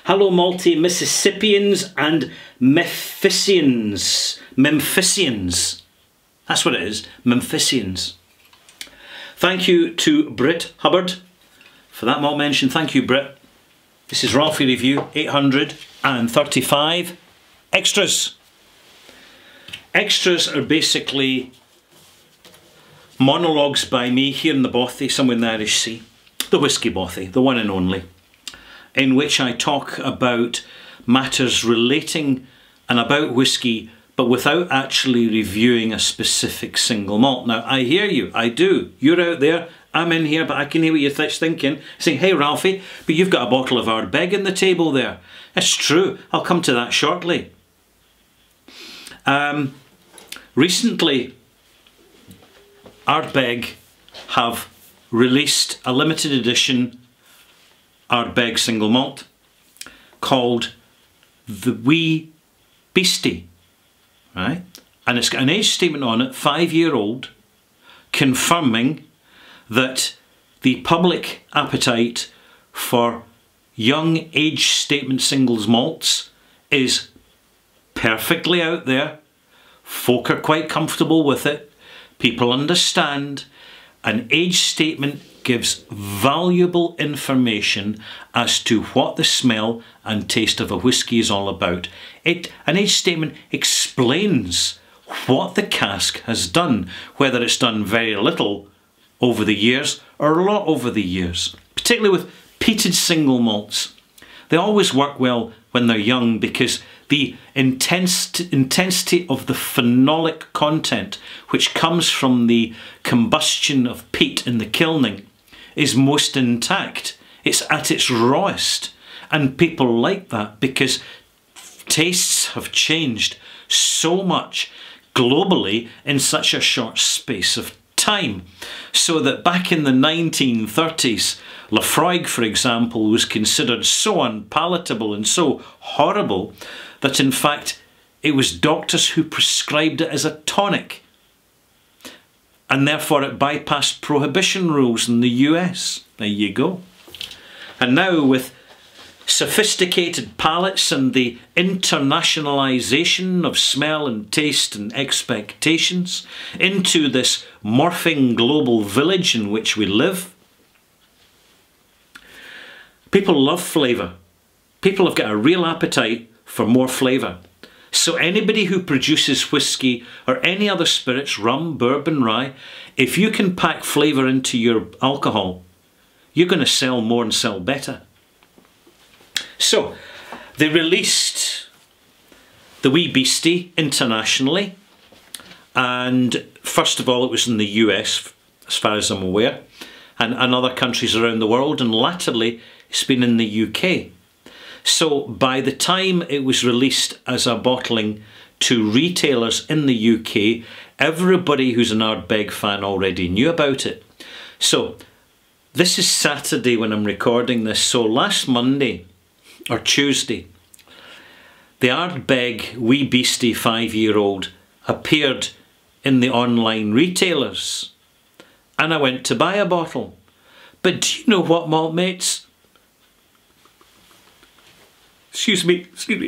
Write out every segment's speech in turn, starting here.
Hello multi-Mississippians and Memphisians. Memphisians. That's what it is, Memphisians. Thank you to Brit Hubbard for that malt mention. Thank you, Brit. This is Ralfy Review 835 extras. Extras are basically monologues by me here in the Bothy, somewhere in the Irish Sea. The Whisky Bothy, the one and only, in which I talk about matters relating and about whisky, but without actually reviewing a specific single malt. Now, I hear you, I do. You're out there, I'm in here, but I can hear what you're thinking. Saying, hey Ralfy, but you've got a bottle of Ardbeg on the table there. It's true, I'll come to that shortly. Recently, Ardbeg have released a limited edition Ardbeg single malt called the Wee Beastie, right? And it's got an age statement on it, 5-year-old, confirming that the public appetite for young age statement singles malts is perfectly out there. Folk are quite comfortable with it. People understand. An age statement gives valuable information as to what the smell and taste of a whisky is all about. An age statement explains what the cask has done, whether it's done very little over the years or a lot over the years. Particularly with peated single malts. They always work well when they're young because the intensity of the phenolic content which comes from the combustion of peat in the kilning is most intact. It's at its rawest, and people like that because tastes have changed so much globally in such a short space of time. So that back in the 1930s, Laphroaig, for example, was considered so unpalatable and so horrible that in fact it was doctors who prescribed it as a tonic, and therefore it bypassed prohibition rules in the US. There you go. And now with sophisticated palates and the internationalisation of smell and taste and expectations into this morphing global village in which we live, people love flavour. People have got a real appetite for more flavour. So anybody who produces whisky or any other spirits, rum, bourbon, rye, if you can pack flavour into your alcohol, you're going to sell more and sell better. So they released the Wee Beastie internationally, and first of all it was in the US as far as I'm aware, and other countries around the world, and latterly it's been in the UK. So by the time it was released as a bottling to retailers in the UK, everybody who's an Ardbeg fan already knew about it. So this is Saturday when I'm recording this, so last Monday or Tuesday, the Ardbeg Wee Beastie 5-year-old appeared in the online retailers, and I went to buy a bottle. But do you know what, malt mates? Excuse me.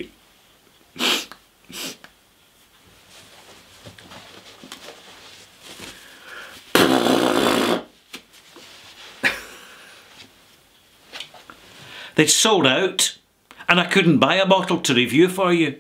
They'd sold out, and I couldn't buy a bottle to review for you.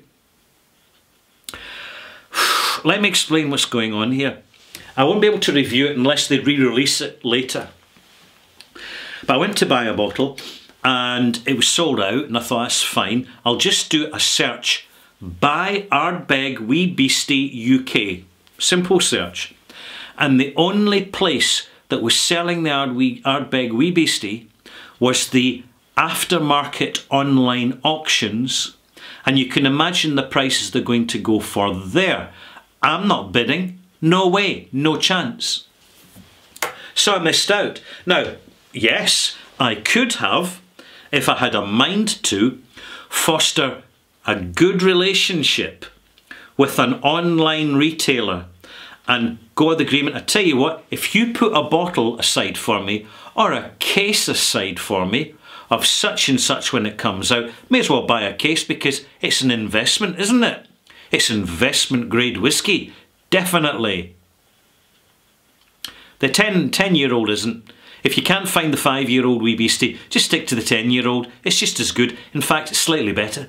Let me explain what's going on here. I won't be able to review it unless they re-release it later. But I went to buy a bottle, and it was sold out, and I thought that's fine. I'll just do a search. Buy Ardbeg Wee Beastie UK. Simple search. And the only place that was selling the Ardbeg Wee Beastie was the aftermarket online auctions, and you can imagine the prices they're going to go for there. I'm not bidding. No way. No chance. So I missed out. Now, yes, I could have, if I had a mind to, foster a good relationship with an online retailer and go with the agreement. I tell you what, if you put a bottle aside for me, or a case aside for me, of such and such when it comes out. May as well buy a case because it's an investment, isn't it? It's investment grade whiskey, definitely. The 10-year-old isn't. If you can't find the 5-year-old wee Beastie, just stick to the 10-year-old. It's just as good. In fact, it's slightly better.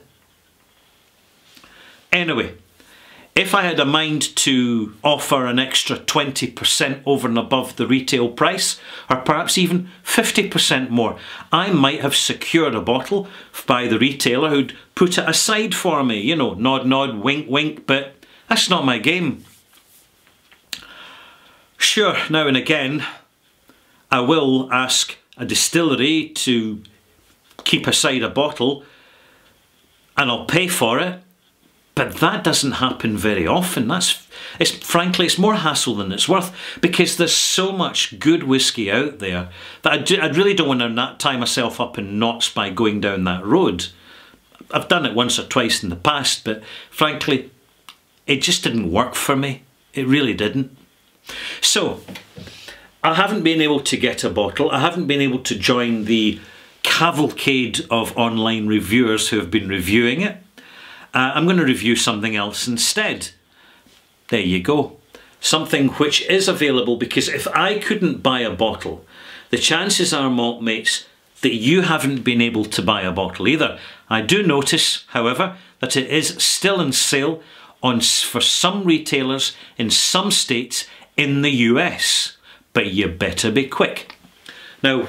Anyway, if I had a mind to offer an extra 20% over and above the retail price, or perhaps even 50% more, I might have secured a bottle by the retailer who'd put it aside for me. You know, nod, nod, wink, wink, but that's not my game. Sure, now and again, I will ask a distillery to keep aside a bottle and I'll pay for it. But that doesn't happen very often. Frankly, it's more hassle than it's worth because there's so much good whiskey out there that I really don't want to tie myself up in knots by going down that road. I've done it once or twice in the past, but frankly, it just didn't work for me. It really didn't. So, I haven't been able to get a bottle. I haven't been able to join the cavalcade of online reviewers who have been reviewing it. I'm going to review something else instead. There you go. Something which is available, because if I couldn't buy a bottle, the chances are, malt mates, that you haven't been able to buy a bottle either. I do notice, however, that it is still on sale for some retailers in some states in the US, but you better be quick. Now,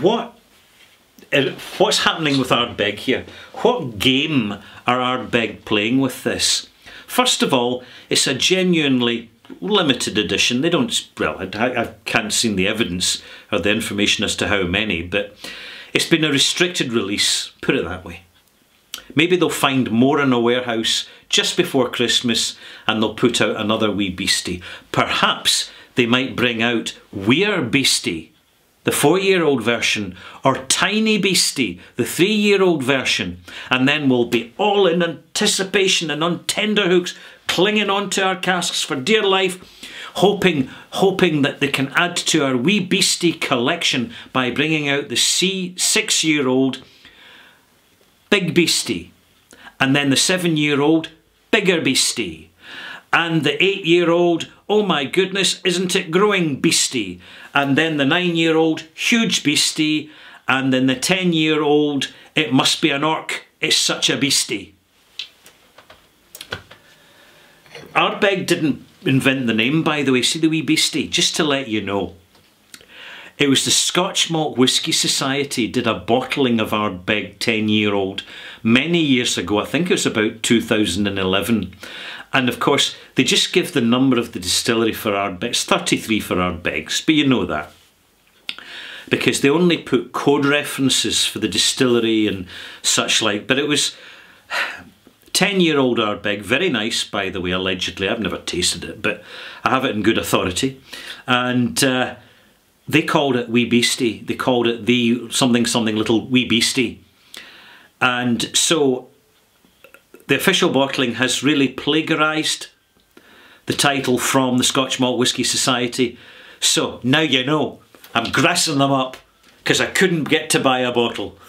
what's happening with Ardbeg here? What game are Ardbeg playing with this? First of all, it's a genuinely limited edition. They don't, well, I can't see the evidence or the information as to how many, but it's been a restricted release, put it that way. Maybe they'll find more in a warehouse just before Christmas and they'll put out another wee Beastie. Perhaps they might bring out Weir Beastie, the 4-year-old version, or Tiny Beastie, the 3-year-old version, and then we'll be all in anticipation and on tenterhooks, clinging onto our casks for dear life, hoping that they can add to our wee Beastie collection by bringing out the 6-year-old Big Beastie, and then the 7-year-old Bigger Beastie, and the 8-year-old, oh my goodness, isn't it growing Beastie, and then the 9-year-old Huge Beastie, and then the 10-year-old, it must be an orc, it's such a beastie. Ardbeg didn't invent the name, by the way, see the wee Beastie, just to let you know. It was the Scotch Malt Whisky Society did a bottling of Ardbeg 10-year-old many years ago. I think it was about 2011. And of course, they just give the number of the distillery for Ardbeg. It's 33 for Ardbegs, but you know that. Because they only put code references for the distillery and such like. But it was 10-year-old Ardbeg, very nice, by the way, allegedly. I've never tasted it, but I have it in good authority. And they called it Wee Beastie. They called it the something little Wee Beastie. And so the official bottling has really plagiarised the title from the Scotch Malt Whisky Society. So now you know, I'm grassing them up because I couldn't get to buy a bottle.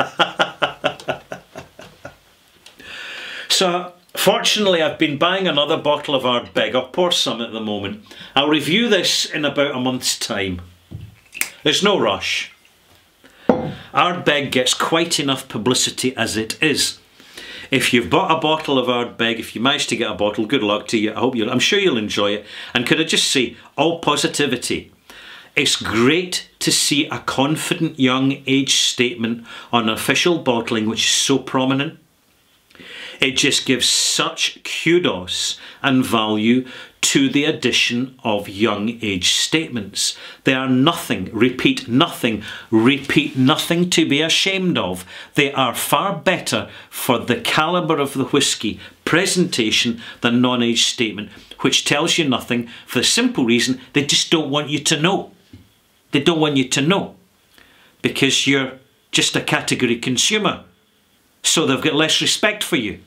So fortunately I've been buying another bottle of Ardbeg. I'll pour some at the moment. I'll review this in about a month's time. There's no rush. Ardbeg gets quite enough publicity as it is. If you've bought a bottle of Ardbeg, if you manage to get a bottle, good luck to you. I'm sure you'll enjoy it. And could I just say, all positivity. It's great to see a confident young age statement on official bottling which is so prominent. It just gives such kudos and value to the addition of young age statements. They are nothing, repeat nothing to be ashamed of. They are far better for the calibre of the whisky presentation than non-age statement, which tells you nothing for the simple reason they just don't want you to know. They don't want you to know because you're just a category consumer. So they've got less respect for you.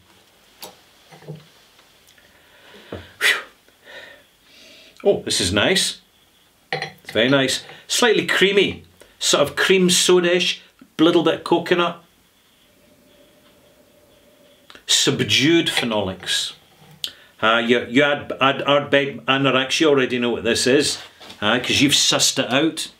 Oh, this is nice. It's very nice. Slightly creamy, sort of cream soda-ish, a little bit coconut. subdued phenolics. You add Ardbeg Anorax, you already know what this is, because you've sussed it out.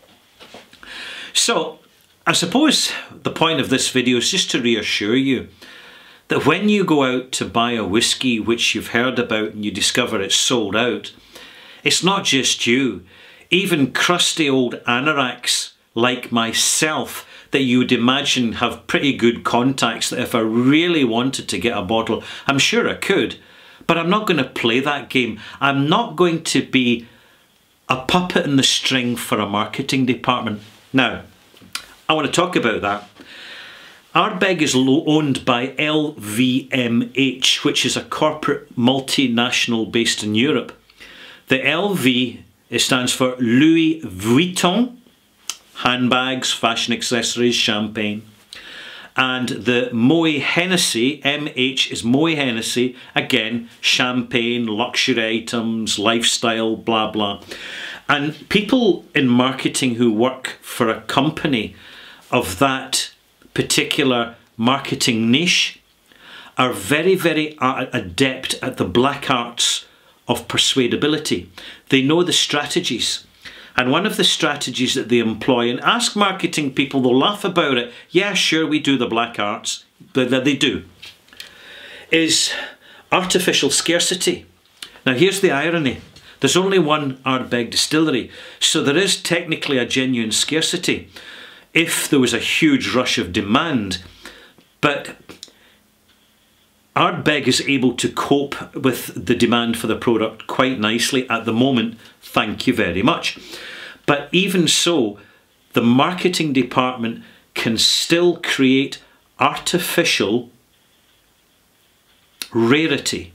So, I suppose the point of this video is just to reassure you that when you go out to buy a whiskey which you've heard about and you discover it's sold out, it's not just you. Even crusty old anoraks like myself that you would imagine have pretty good contacts, that if I really wanted to get a bottle, I'm sure I could. But I'm not going to play that game. I'm not going to be a puppet in the string for a marketing department. Now, I want to talk about that. Ardbeg is owned by LVMH, which is a corporate multinational based in Europe. The LV, it stands for Louis Vuitton, handbags, fashion accessories, champagne. And the Moët Hennessy, MH is Moët Hennessy, again, champagne, luxury items, lifestyle, blah, blah. And people in marketing who work for a company of that particular marketing niche are very, very adept at the black arts of persuadability. They know the strategies. And one of the strategies that they employ, and ask marketing people, they'll laugh about it. Yeah, sure, we do the black arts, but they do, is artificial scarcity. Now, here's the irony. There's only one Ardbeg distillery, so there is technically a genuine scarcity if there was a huge rush of demand. But Ardbeg is able to cope with the demand for the product quite nicely at the moment, thank you very much. But even so, the marketing department can still create artificial rarity,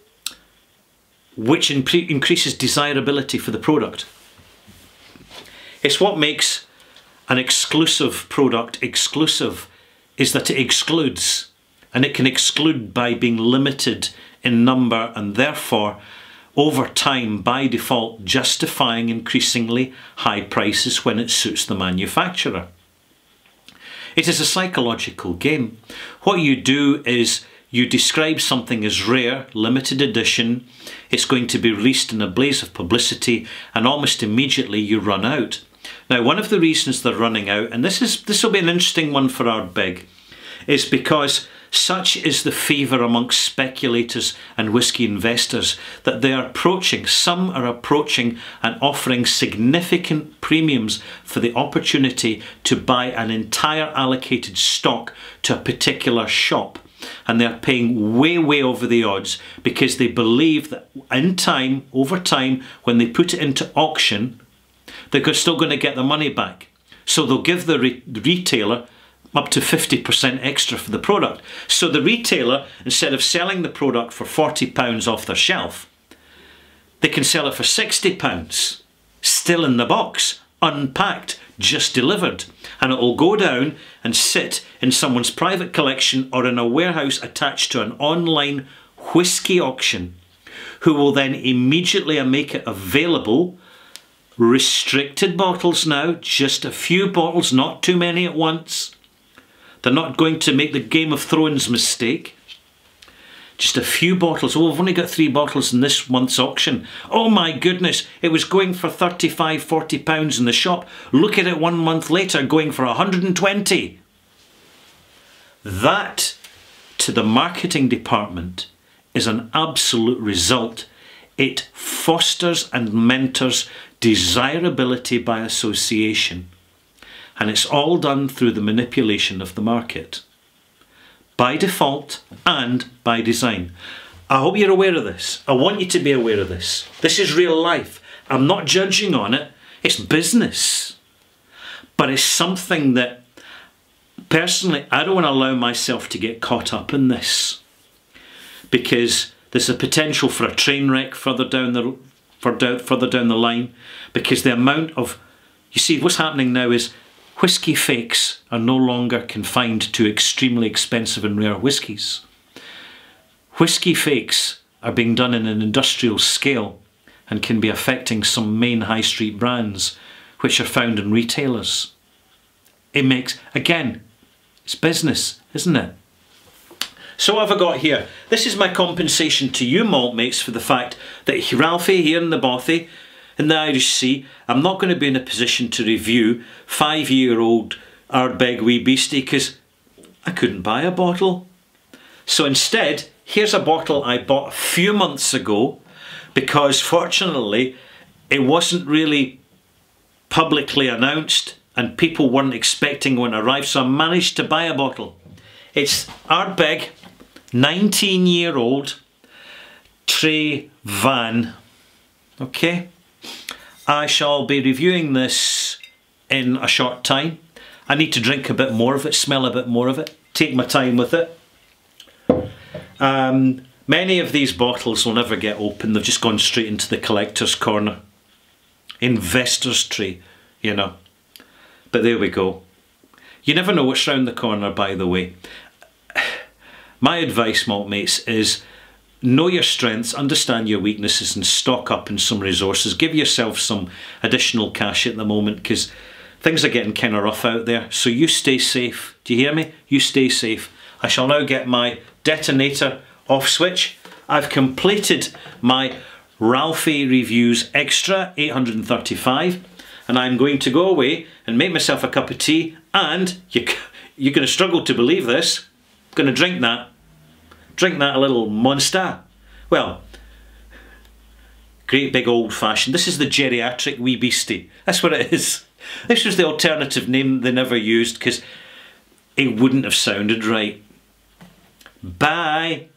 which increases desirability for the product. It's what makes an exclusive product exclusive, is that it excludes. And it can exclude by being limited in number and therefore, over time, by default, justifying increasingly high prices when it suits the manufacturer. It is a psychological game. What you do is you describe something as rare, limited edition, it's going to be released in a blaze of publicity, and almost immediately you run out. Now, one of the reasons they're running out, and this will be an interesting one for Ardbeg, is because such is the fever amongst speculators and whisky investors that they are approaching, some are approaching and offering significant premiums for the opportunity to buy an entire allocated stock to a particular shop. And they're paying way, way over the odds because they believe that in time, over time, when they put it into auction, they're still going to get the money back. So they'll give the retailer up to 50% extra for the product. So the retailer, instead of selling the product for £40 off their shelf, they can sell it for £60, still in the box, unpacked, just delivered. And it will go down and sit in someone's private collection or in a warehouse attached to an online whisky auction, who will then immediately make it available. Restricted bottles now, just a few bottles, not too many at once. They're not going to make the Game of Thrones mistake. Just a few bottles. Oh, we've only got 3 bottles in this month's auction. Oh my goodness, it was going for £35, £40 in the shop. Look at it 1 month later, going for 120. That, to the marketing department, is an absolute result. It fosters and mentors desirability by association. And it's all done through the manipulation of the market, by default and by design. I hope you're aware of this. I want you to be aware of this. This is real life. I'm not judging on it. It's business. But it's something that, personally, I don't want to allow myself to get caught up in this, because there's a potential for a train wreck further down the line, because the amount of, you see, what's happening now is whisky fakes are no longer confined to extremely expensive and rare whiskies. Whisky fakes are being done in an industrial scale and can be affecting some main high street brands which are found in retailers. It makes, again, it's business, isn't it? So what have I got here? This is my compensation to you malt mates for the fact that Ralphie here in the Bothy, in the Irish Sea, I'm not going to be in a position to review 5-year-old Ardbeg Wee Beastie because I couldn't buy a bottle. So instead, here's a bottle I bought a few months ago because fortunately it wasn't really publicly announced and people weren't expecting when it arrived, so I managed to buy a bottle. It's Ardbeg 19-year-old Trey Van. Okay, I shall be reviewing this in a short time. I need to drink a bit more of it, smell a bit more of it, take my time with it. Many of these bottles will never get opened, they've just gone straight into the collector's corner. Investor's tray, you know. But there we go. You never know what's round the corner, by the way. My advice, malt mates, is know your strengths, understand your weaknesses and stock up in some resources. Give yourself some additional cash at the moment because things are getting kind of rough out there. So you stay safe. Do you hear me? You stay safe. I shall now get my detonator off switch. I've completed my Ralfy Reviews Extra 835 and I'm going to go away and make myself a cup of tea and you're going to struggle to believe this. I'm going to drink that a little monster. Well, great big old fashioned. This is the geriatric Wee Beastie. That's what it is. This was the alternative name they never used because it wouldn't have sounded right. Bye.